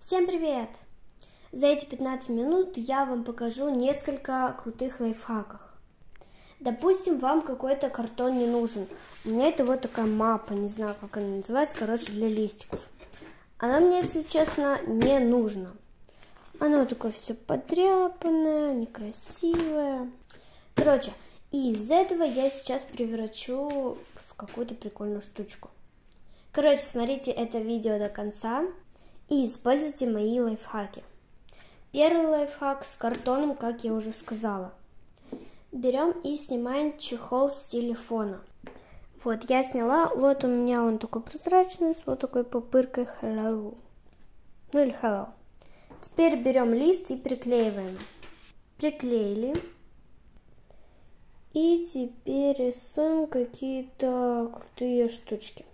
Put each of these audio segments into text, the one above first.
Всем привет! За эти 15 минут я вам покажу несколько крутых лайфхаков. Допустим, вам какой-то картон не нужен. У меня это вот такая мапа, не знаю, как она называется, короче, для листиков. Она мне, если честно, не нужна. Она вот такое все подряпанное, некрасивое. Короче, и из этого я сейчас превращу в какую-то прикольную штучку. Короче, смотрите это видео до конца и используйте мои лайфхаки. Первый лайфхак с картоном, как я уже сказала. Берем и снимаем чехол с телефона. Вот, я сняла, вот у меня он такой прозрачный, с вот такой пупыркой hello. Ну или hello. Теперь берем лист и приклеиваем. Приклеили. И теперь рисуем какие-то крутые штучки.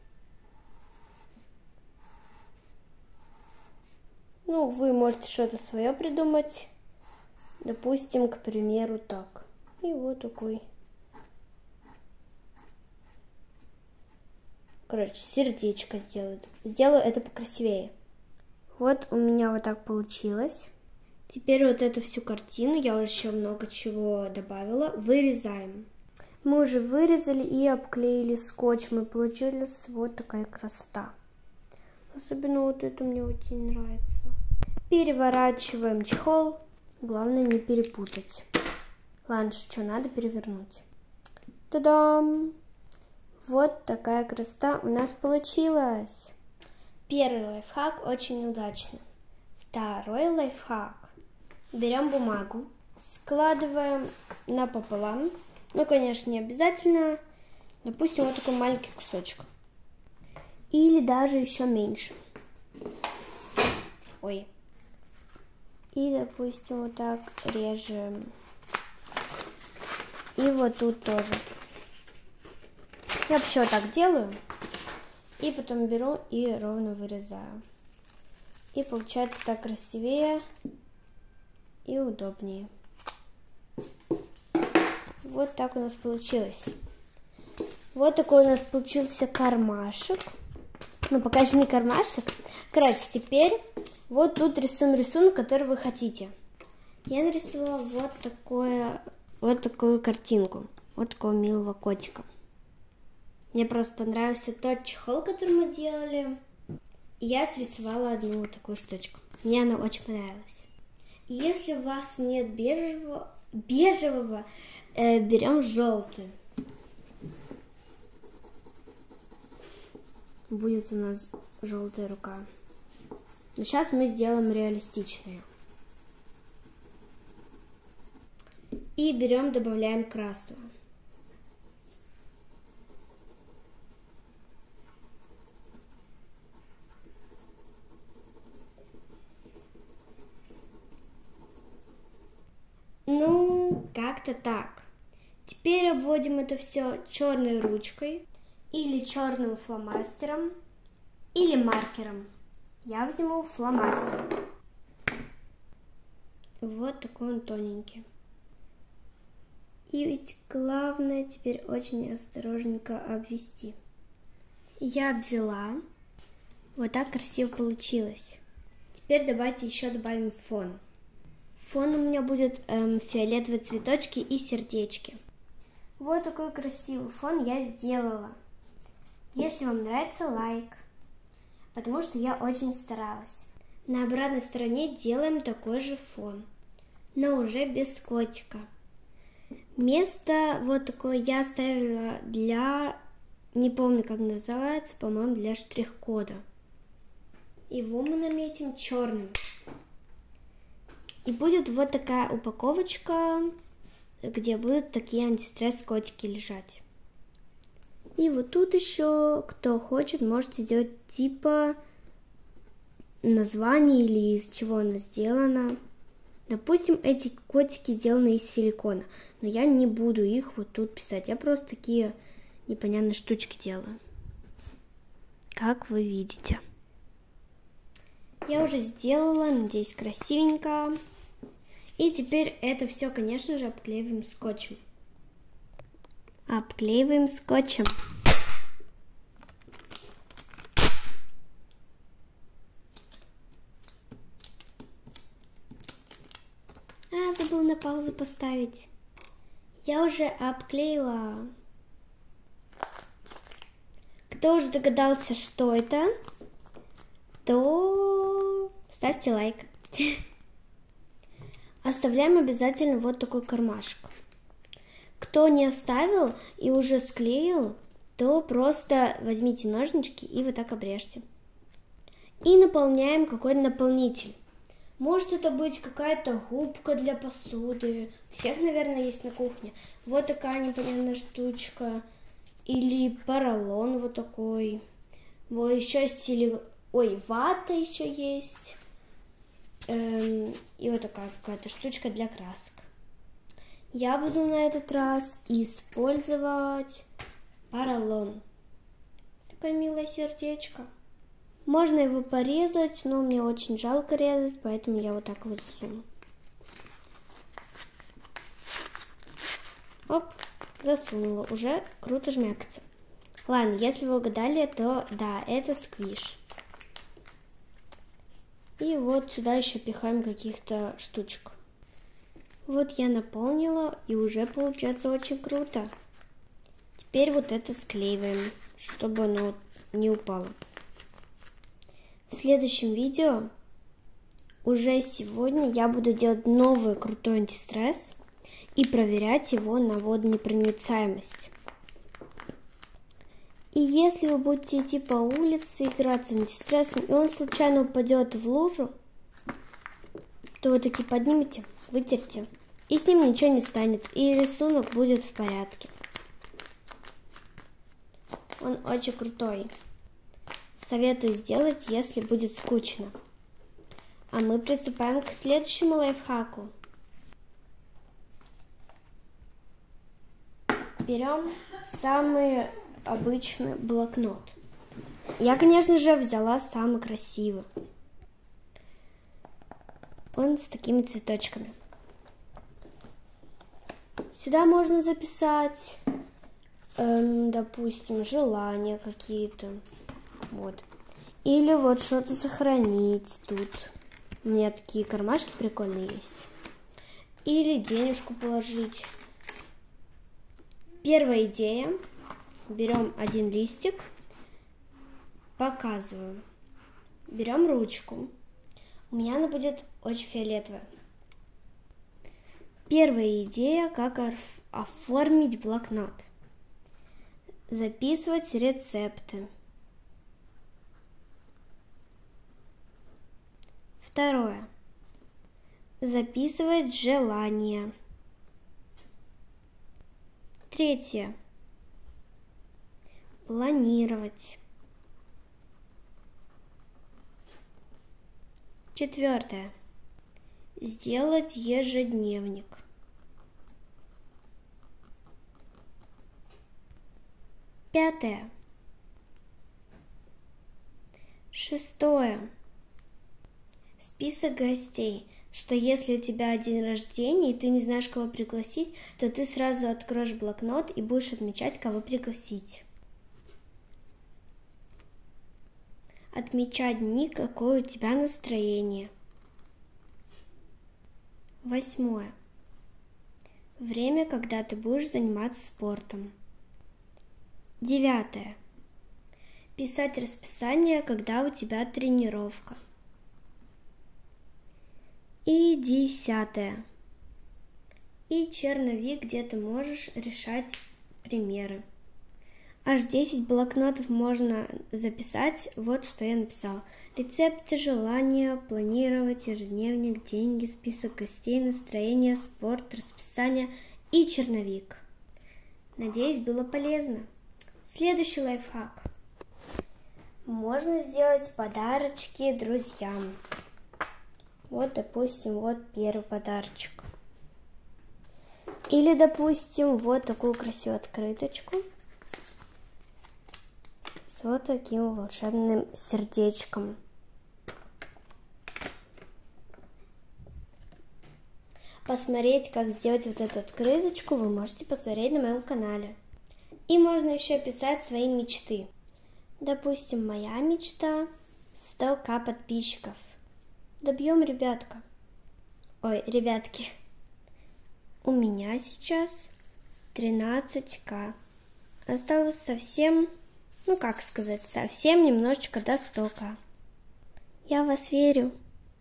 Ну, вы можете что-то свое придумать. Допустим, к примеру, так. И вот такой. Короче, сердечко сделаю. Сделаю это покрасивее. Вот у меня вот так получилось. Теперь вот эту всю картину, я уже еще много чего добавила, вырезаем. Мы уже вырезали и обклеили скотчем, и получилась вот такая красота. Особенно вот это мне очень нравится. Переворачиваем чехол. Главное не перепутать. Ладно, что надо перевернуть. Та-дам! Вот такая красота у нас получилась. Первый лайфхак очень удачный. Второй лайфхак. Берем бумагу, складываем напополам. Ну, конечно, не обязательно. Допустим, вот такой маленький кусочек. Или даже еще меньше. Ой. И, допустим, вот так режем. И вот тут тоже. Я почему так делаю. И потом беру и ровно вырезаю. И получается так красивее и удобнее. Вот так у нас получилось. Вот такой у нас получился кармашек. Ну, пока же не кармашек. Короче, теперь вот тут рисуем рисунок, который вы хотите. Я нарисовала вот такую картинку. Вот такого милого котика. Мне просто понравился тот чехол, который мы делали. И я срисовала одну вот такую штучку. Мне она очень понравилась. Если у вас нет бежевого, берем желтый. Будет у нас желтая рука. Но сейчас мы сделаем реалистичные. И берем, добавляем красного. Ну, как-то так. Теперь обводим это все черной ручкой или черным фломастером или маркером. Я возьму фломастер. Вот такой он тоненький. И ведь главное теперь очень осторожненько обвести. Я обвела. Вот так красиво получилось. Теперь давайте еще добавим фон. Фон у меня будет фиолетовые цветочки и сердечки. Вот такой красивый фон я сделала. Если вам нравится, лайк. Потому что я очень старалась. На обратной стороне делаем такой же фон. Но уже без котика. Место вот такое я оставила для... Не помню, как называется. По-моему, для штрих-кода. Его мы наметим черным. И будет вот такая упаковочка, где будут такие антистресс-котики лежать. И вот тут еще, кто хочет, можете сделать типа название или из чего оно сделано. Допустим, эти котики сделаны из силикона, но я не буду их вот тут писать. Я просто такие непонятные штучки делаю. Как вы видите. Я уже сделала, надеюсь, красивенько. И теперь это все, конечно же, обклеиваем скотчем. Обклеиваем скотчем. Забыл на паузу поставить. Я уже обклеила. Кто уже догадался, что это, то ставьте лайк. Оставляем обязательно вот такой кармашек. Кто не оставил и уже склеил, то просто возьмите ножнички и вот так обрежьте. И наполняем какой-то наполнитель. Может это быть какая-то губка для посуды. Всех, наверное, есть на кухне. Вот такая непонятная штучка. Или поролон вот такой. Вот еще вата еще есть. И вот такая какая-то штучка для красок. Я буду на этот раз использовать поролон. Такое милое сердечко. Можно его порезать, но мне очень жалко резать, поэтому я вот так вот засуну. Оп, засунула. Уже круто жмякается. Ладно, если вы угадали, то да, это сквиш. И вот сюда еще пихаем каких-то штучек. Вот я наполнила, и уже получается очень круто. Теперь вот это склеиваем, чтобы оно не упало. В следующем видео, уже сегодня, я буду делать новый крутой антистресс и проверять его на водонепроницаемость. И если вы будете идти по улице, играться антистрессом, и он случайно упадет в лужу, то вы таки поднимете, вытерте, и с ним ничего не станет, и рисунок будет в порядке. Он очень крутой. Советую сделать, если будет скучно. А мы приступаем к следующему лайфхаку. Берем самый обычный блокнот. Я, конечно же, взяла самый красивый. Он с такими цветочками. Сюда можно записать, допустим, желания какие-то. Вот. Или вот что-то сохранить тут. У меня такие кармашки прикольные есть. Или денежку положить. Первая идея. Берем один листик. Показываю. Берем ручку. У меня она будет очень фиолетовая. Первая идея, как оформить блокнот. Записывать рецепты. Второе. Записывать желания. Третье. Планировать. Четвертое. Сделать ежедневник. Пятое. Шестое. Список гостей, что если у тебя день рождения, и ты не знаешь, кого пригласить, то ты сразу откроешь блокнот и будешь отмечать, кого пригласить. Отмечать дни, какое у тебя настроение. Восьмое. Время, когда ты будешь заниматься спортом. Девятое. Писать расписание, когда у тебя тренировка. И десятое. И черновик, где ты можешь решать примеры. Аж 10 блокнотов можно записать. Вот что я написала. Рецепты, желания, планировать, ежедневник, деньги, список гостей, настроение, спорт, расписание и черновик. Надеюсь, было полезно. Следующий лайфхак. Можно сделать подарочки друзьям. Вот, допустим, вот первый подарочек. Или, допустим, вот такую красивую открыточку с вот таким волшебным сердечком. Посмотреть, как сделать вот эту открыточку, вы можете посмотреть на моем канале. И можно еще писать свои мечты. Допустим, моя мечта 100 000 подписчиков. Добьем, ребятки. у меня сейчас 13К. Осталось совсем, ну как сказать, совсем немножечко до 100К. Я в вас верю.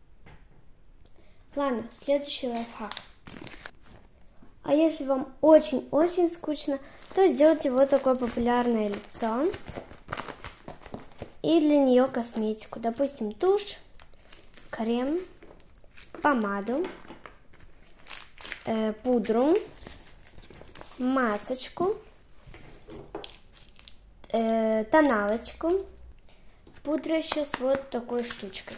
Ладно, следующий лайфхак. А если вам очень-очень скучно, то сделайте вот такое популярное лицо. И для нее косметику. Допустим, тушь, крем, помаду, пудру, масочку, тоналочку. Пудра еще с вот такой штучкой.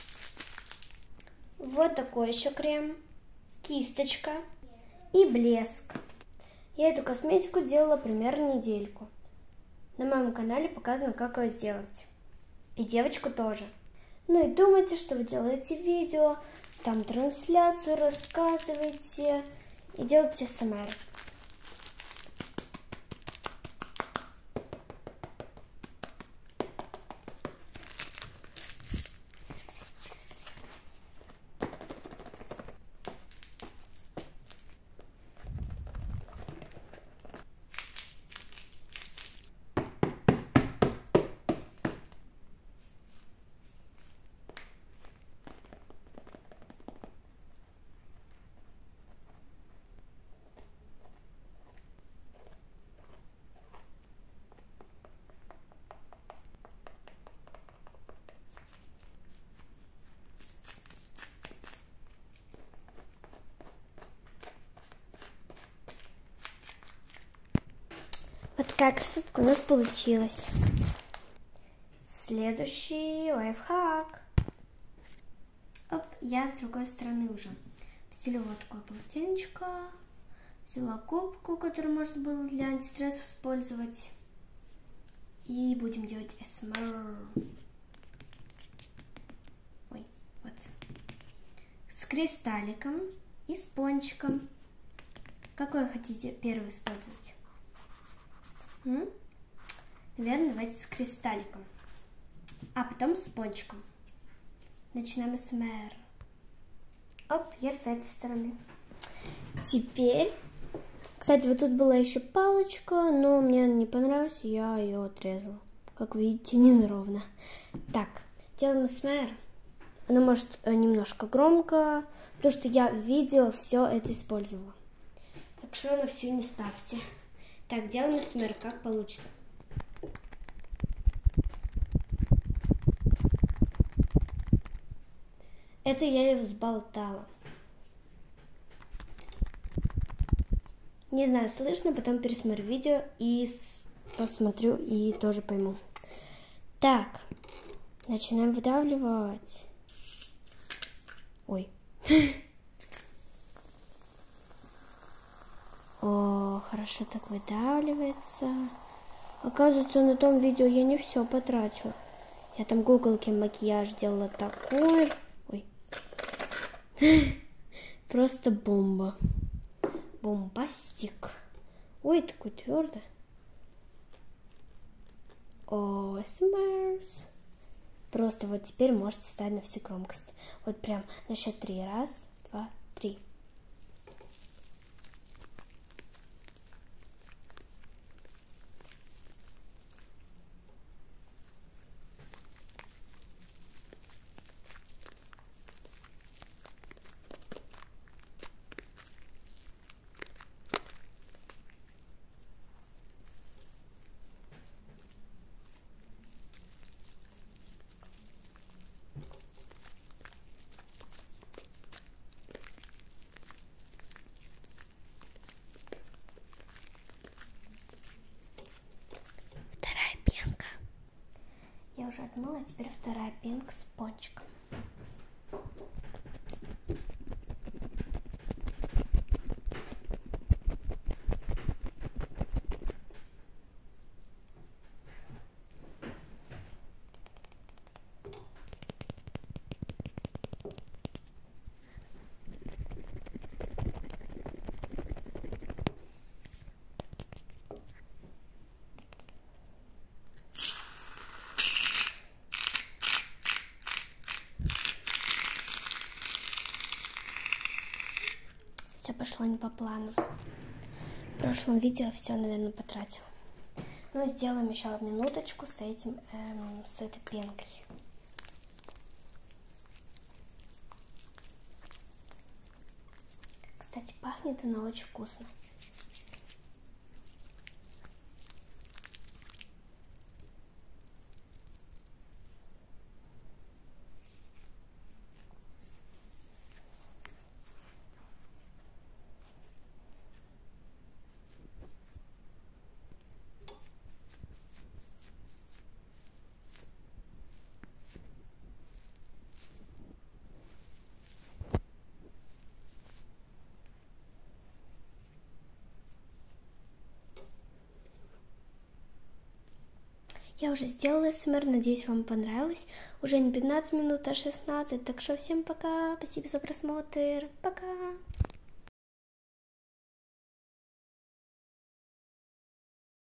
Вот такой еще крем, кисточка и блеск. Я эту косметику делала примерно недельку. На моем канале показано, как ее сделать. И девочку тоже. Ну и думайте, что вы делаете видео, там трансляцию рассказываете и делаете СМР. Вот такая красотка у нас получилась. Следующий лайфхак. Оп, я с другой стороны уже. Взяла вот такое полотенечко. Взяла губку, которую можно было для антистресса использовать. И будем делать СМР. Ой, вот. С кристалликом и с пончиком. Какой хотите первый использовать? Наверное, давайте с кристалликом. А потом с пончиком. Начинаем СМР. Оп, я с этой стороны. Теперь, кстати, вот тут была еще палочка, но мне она не понравилась, я ее отрезала. Как видите, неровно. Так, делаем СМР. Она может немножко громко, потому что я в видео все это использовала. Так что на все не ставьте. Так, делаем СМР, как получится. Это я ее взболтала. Не знаю, слышно, потом пересмотрю видео и посмотрю и тоже пойму. Так, начинаем выдавливать. Ой. О, хорошо так выдавливается. Оказывается, на том видео я не все потратила. Я там гуглки макияж делала такой. Ой. Просто бомба. Бомбастик. Ой, такой твердый. О, смарс. Просто вот теперь можете ставить на все громкости. Вот прям на счет 3. 1, 2, 3. Я уже отмыла, а теперь вторая пенка с пончиком. Все пошло не по плану. В прошлом видео все, наверное, потратила. Ну, сделаем еще минуточку с этим, с этой пенкой. Кстати, пахнет она очень вкусно. Я уже сделала СМР, надеюсь, вам понравилось. Уже не 15 минут, а 16. Так что всем пока, спасибо за просмотр, пока!